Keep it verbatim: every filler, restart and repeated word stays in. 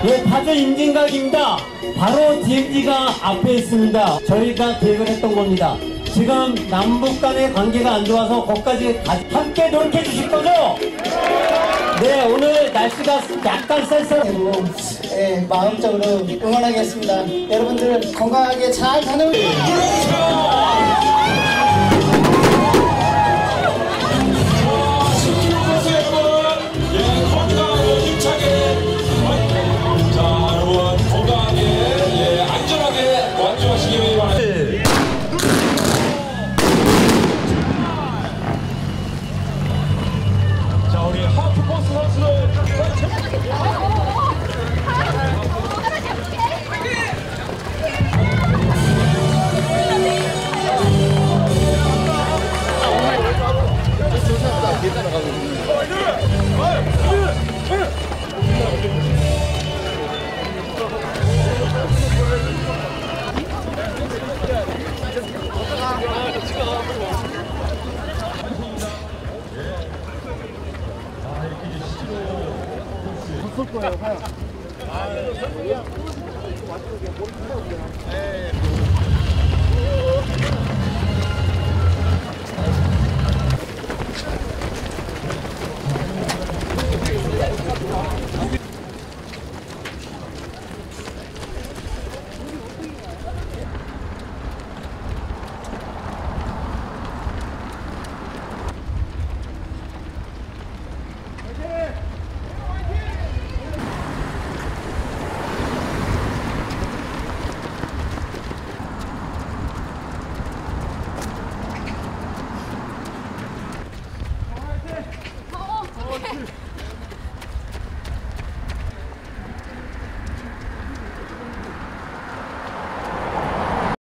예, 파주 임진각입니다. 바로 디엠지가 앞에 있습니다. 저희가 계획을 했던 겁니다. 지금 남북 간의 관계가 안 좋아서 거기까지 함께 노력해 주실 거죠? 네, 오늘 날씨가 약간 쌀쌀하고 예, 마음적으로 응원하겠습니다. 여러분들 건강하게 잘 다녀오세요. 쏠 거예요, 하야. 아,